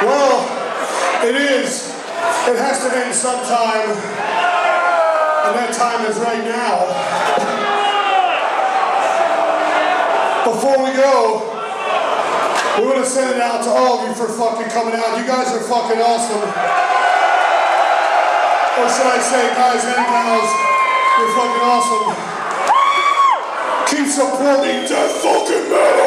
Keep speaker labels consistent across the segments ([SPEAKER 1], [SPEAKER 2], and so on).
[SPEAKER 1] Well, it is. It has to end sometime, and that time is right now. Before we go, we want to send it out to all of you for fucking coming out. You guys are fucking awesome. Or should I say, guys and gals, you're fucking awesome. Keep supporting death fucking metal!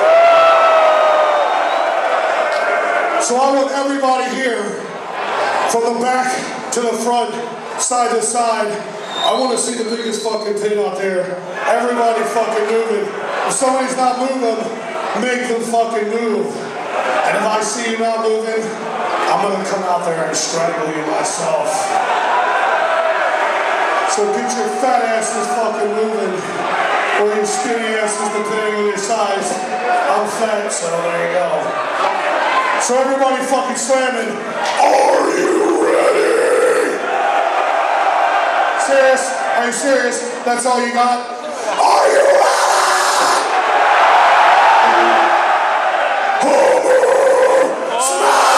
[SPEAKER 1] So I want everybody here, from the back to the front, side to side, I want to see the biggest fucking pin out there. Everybody fucking moving. If somebody's not moving, make them fucking move. And if I see you not moving, I'm going to come out there and strangle you myself. So get your fat asses fucking moving, or your skinny asses depending on your size. I'm fat, so there you go. So everybody fucking slamming. Are you ready? Serious? Are you serious? That's all you got? Are you ready? Homer! Smash!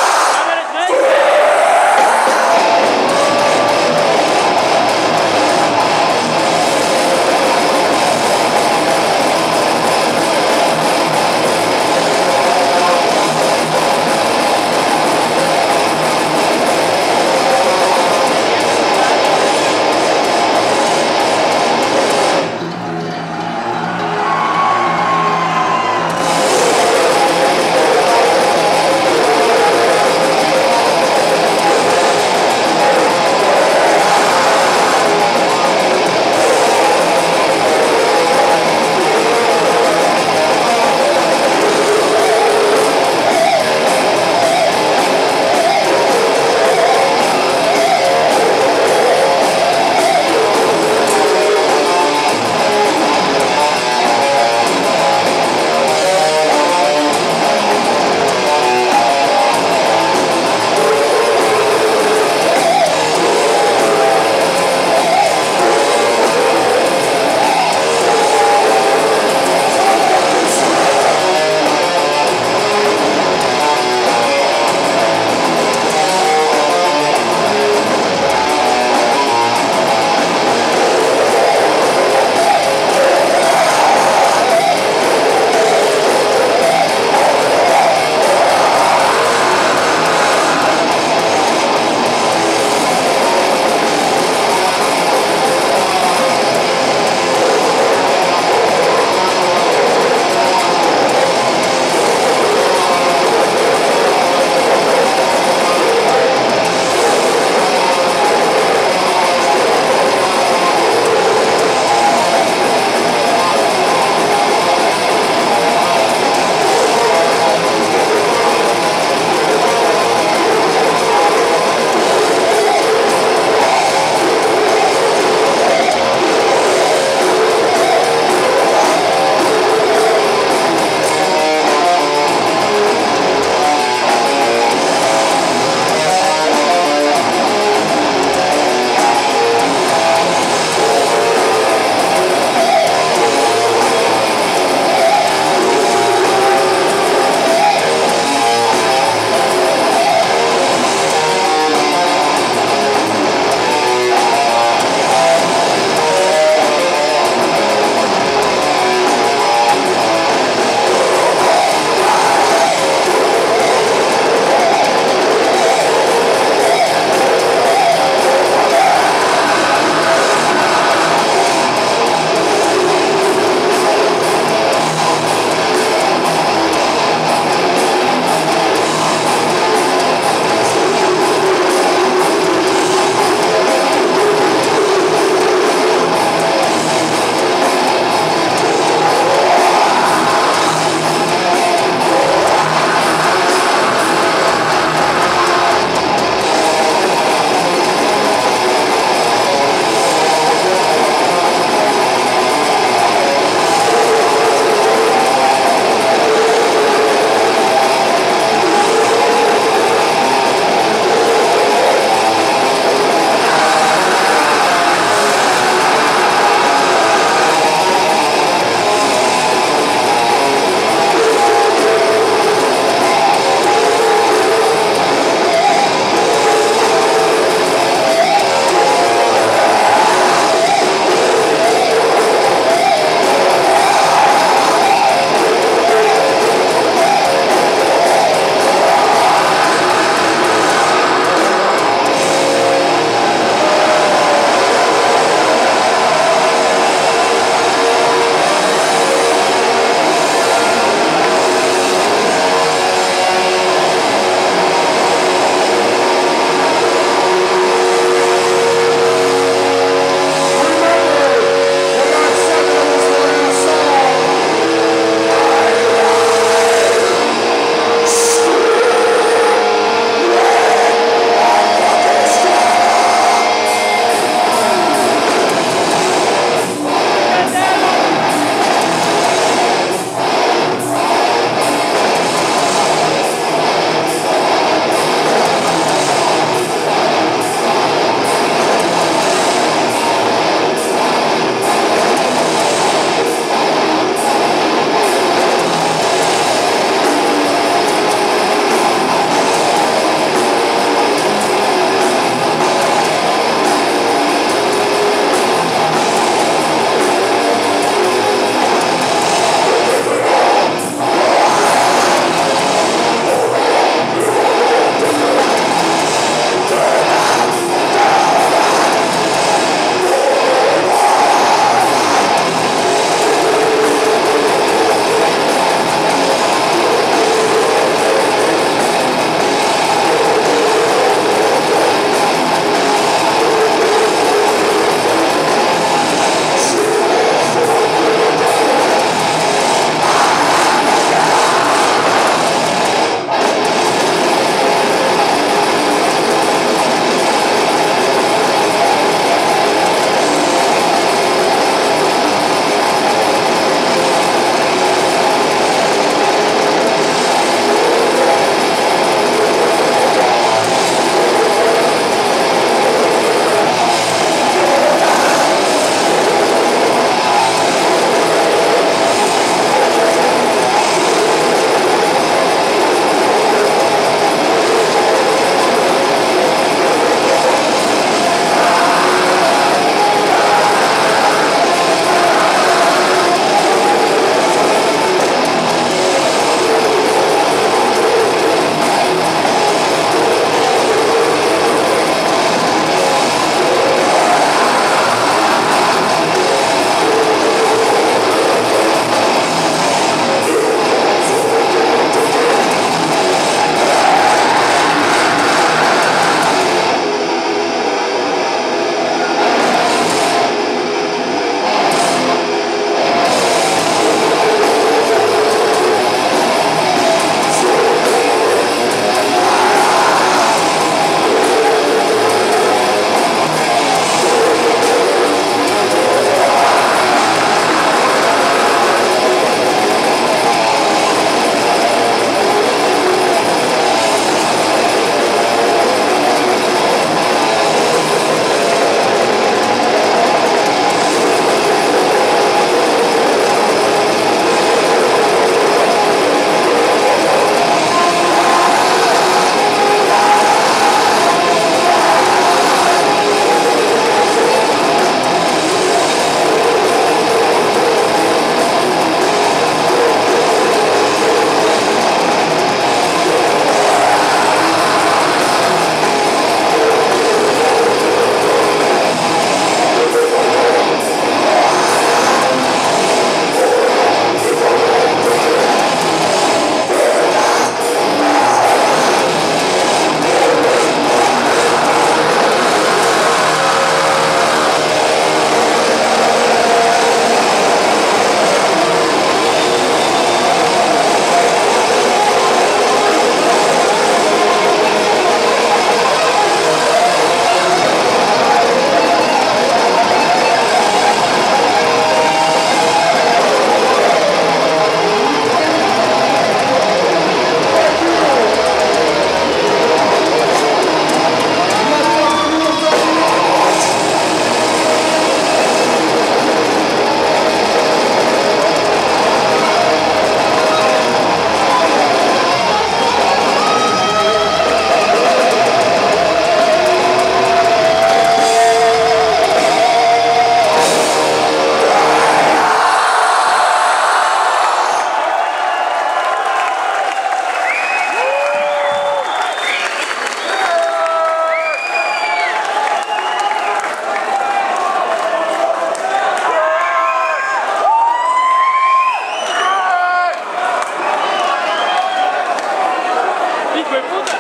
[SPEAKER 2] hijo de puta.